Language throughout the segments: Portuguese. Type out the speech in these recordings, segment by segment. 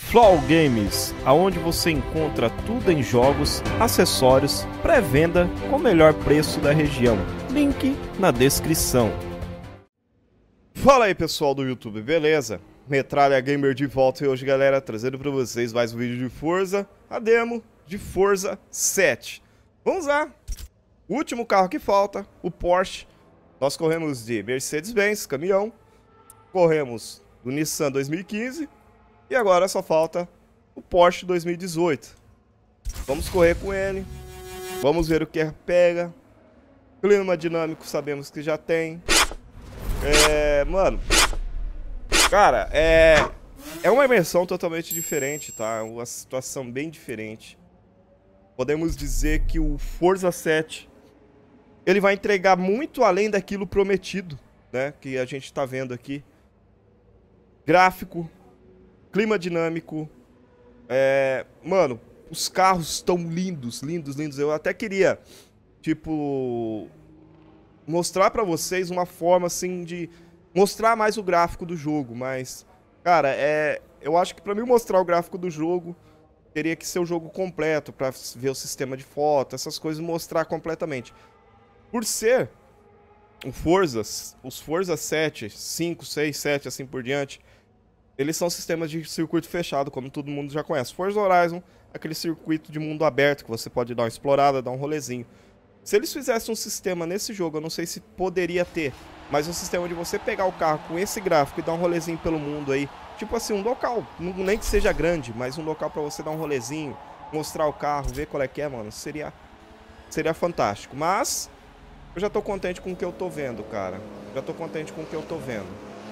Flow Games, aonde você encontra tudo em jogos, acessórios, pré-venda com o melhor preço da região. Link na descrição. Fala aí pessoal do YouTube, beleza? Metralha Gamer de volta e hoje, galera, trazendo para vocês mais um vídeo de Forza, a demo de Forza 7. Vamos lá! O último carro que falta, o Porsche. Nós corremos de Mercedes-Benz, caminhão, corremos do Nissan 2015 e agora só falta o Porsche 2018. Vamos correr com ele, vamos ver o que pega. Clima dinâmico sabemos que já tem. Mano, cara, é uma imersão totalmente diferente, tá? Uma situação bem diferente. Podemos dizer que o Forza 7 ele vai entregar muito além daquilo prometido, né? Que a gente tá vendo aqui. Gráfico, clima dinâmico. Mano, os carros estão lindos, lindos, lindos. Eu até queria, tipo, mostrar pra vocês uma forma assim de mostrar mais o gráfico do jogo, mas, cara, eu acho que pra mim mostrar o gráfico do jogo teria que ser o jogo completo, pra ver o sistema de foto, essas coisas, mostrar completamente. Por ser os Forza 7, 5, 6, 7, assim por diante, eles são sistemas de circuito fechado, como todo mundo já conhece. Forza Horizon, aquele circuito de mundo aberto, que você pode dar uma explorada, dar um rolezinho. Se eles fizessem um sistema nesse jogo, eu não sei se poderia ter, mas um sistema de você pegar o carro com esse gráfico e dar um rolezinho pelo mundo aí, tipo assim, um local, nem que seja grande, mas um local pra você dar um rolezinho, mostrar o carro, ver qual é que é, mano, seria fantástico. Mas eu já tô contente com o que eu tô vendo, cara. Já tô contente com o que eu tô vendo.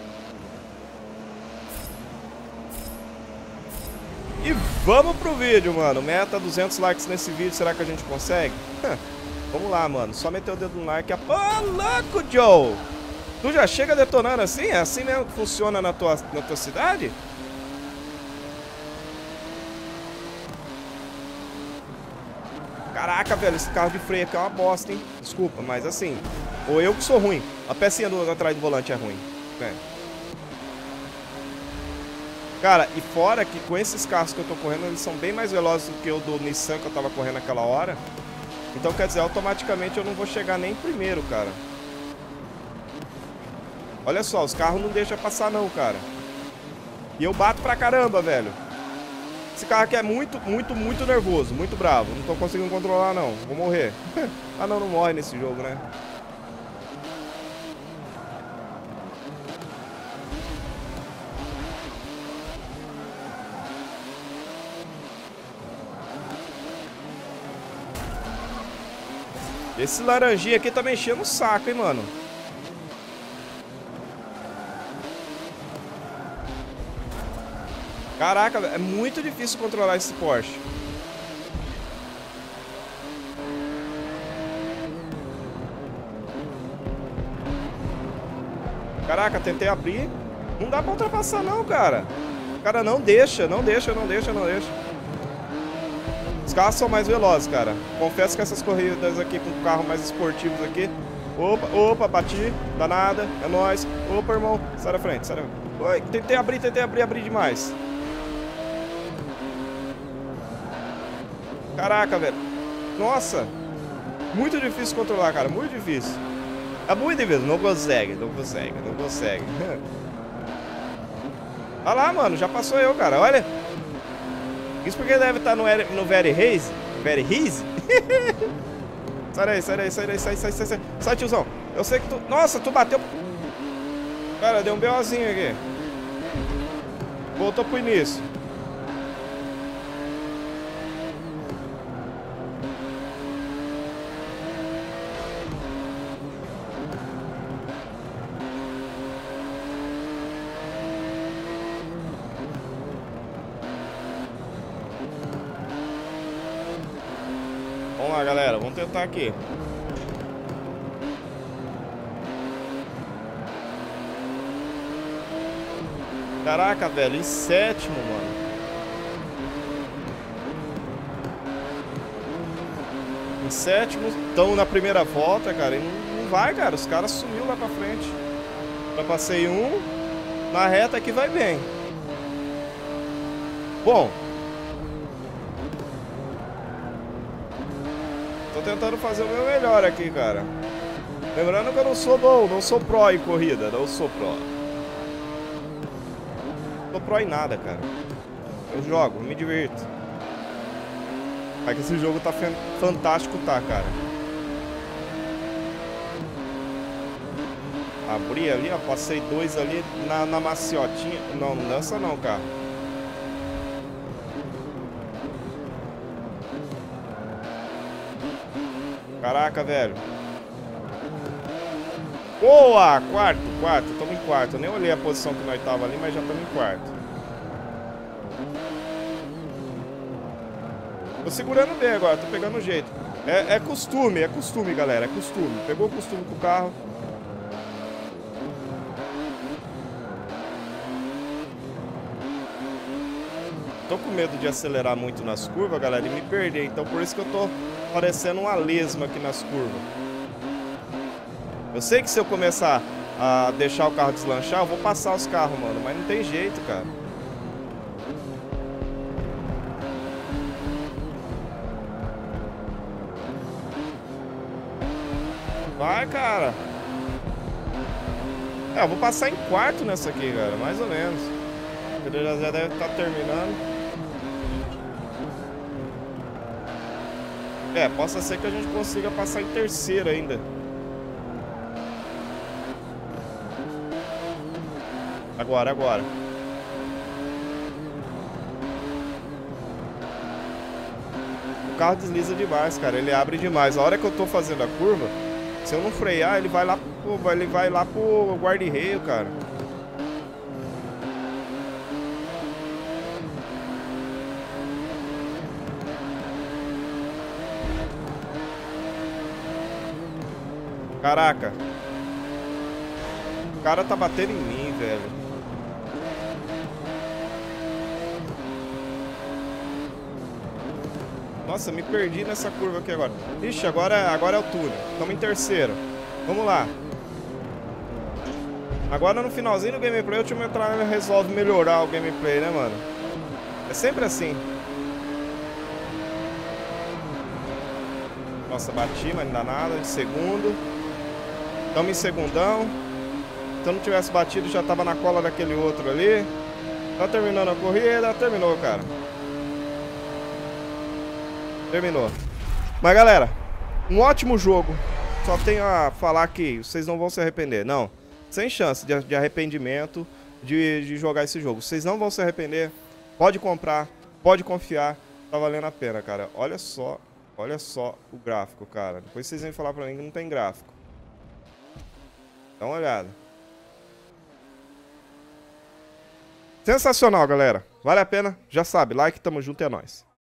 E vamos pro vídeo, mano. Meta 200 likes nesse vídeo, será que a gente consegue? Vamos lá, mano. Só meter o dedo no like. Ô, louco, Joe! Tu já chega detonando assim? É assim mesmo que funciona na tua cidade? Caraca, velho, esse carro de freio aqui é uma bosta, hein? Desculpa, mas assim, ou eu que sou ruim. A pecinha atrás do volante é ruim. Cara, e fora que com esses carros que eu tô correndo, eles são bem mais velozes do que o do Nissan que eu tava correndo naquela hora. Então, quer dizer, automaticamente eu não vou chegar nem primeiro, cara. Olha só, os carros não deixam passar não, cara. E eu bato pra caramba, velho. Esse carro aqui é muito, muito, muito nervoso, muito bravo. Não tô conseguindo controlar, não. Vou morrer. Ah, não morre nesse jogo, né? Esse laranjinha aqui tá me enchendo o saco, hein, mano. Caraca, é muito difícil controlar esse Porsche. Caraca, tentei abrir. Não dá pra ultrapassar não, cara. Cara, não deixa, não deixa, não deixa, não deixa. Os carros são mais velozes, cara. Confesso que essas corridas aqui com carro mais esportivos aqui. Opa, bati. Danada, é nóis. Opa, irmão, sai da frente, sai da frente. Oi, tentei abrir demais. Caraca, velho. Nossa. Muito difícil controlar, cara. Muito difícil. É muito difícil. Não consegue. Olha lá, mano. Já passou eu, cara. Olha. Isso porque deve estar no Very Haze. Very Haze? Sai, sai, tiozão. Eu sei que tu... Nossa, tu bateu... Cara, deu um BOzinho aqui. Voltou pro início. Vamos lá, galera, vamos tentar aqui. Caraca, velho, em sétimo, mano. Em sétimo, estão na primeira volta, cara. E não vai, cara. Os caras sumiu lá pra frente. Já passei um. Na reta aqui vai bem. Bom, tô tentando fazer o meu melhor aqui, cara. Lembrando que eu não sou bom, não sou pró em corrida, não sou pró. Não sou pró em nada, cara. Eu jogo, me divirto. É que esse jogo tá fantástico, tá, cara. Abri ali, ó, passei 2 ali na maciotinha. Não, não dança não, cara. Caraca, velho. Boa! Quarto. Tamo em quarto. Eu nem olhei a posição que nós tava ali, mas já estamos em quarto. Tô segurando bem agora, tô pegando o jeito. É costume, galera. É costume. Pegou o costume com o carro. Tô com medo de acelerar muito nas curvas, galera, e me perder. Então por isso que eu tô parecendo uma lesma aqui nas curvas. Eu sei que se eu começar a deixar o carro deslanchar, eu vou passar os carros, mano. Mas não tem jeito, cara. Vai, cara. Eu vou passar em quarto nessa aqui, cara. Mais ou menos. Ele já deve estar terminando. Possa ser que a gente consiga passar em terceiro ainda. Agora. O carro desliza demais, cara. Ele abre demais. A hora que eu tô fazendo a curva, se eu não frear, ele vai lá pro guarda-reio, cara. Caraca. O cara tá batendo em mim, velho. Nossa, me perdi nessa curva aqui agora. Ixi, agora é o túnel. Estamos em terceiro. Vamos lá. Agora no finalzinho do gameplay o time resolve melhorar o gameplay, né, mano? É sempre assim. Nossa, bati, mas não dá nada. De segundo. Estamos em segundão. Se eu não tivesse batido, já tava na cola daquele outro ali. Tá terminando a corrida. Terminou, cara. Terminou. Mas, galera, um ótimo jogo. Só tenho a falar que vocês não vão se arrepender. Não. Sem chance de arrependimento de jogar esse jogo. Vocês não vão se arrepender. Pode comprar. Pode confiar. Tá valendo a pena, cara. Olha só o gráfico, cara. Depois vocês vêm falar pra mim que não tem gráfico. Dá uma olhada. Sensacional, galera. Vale a pena? Já sabe. Like, tamo junto, é nóis.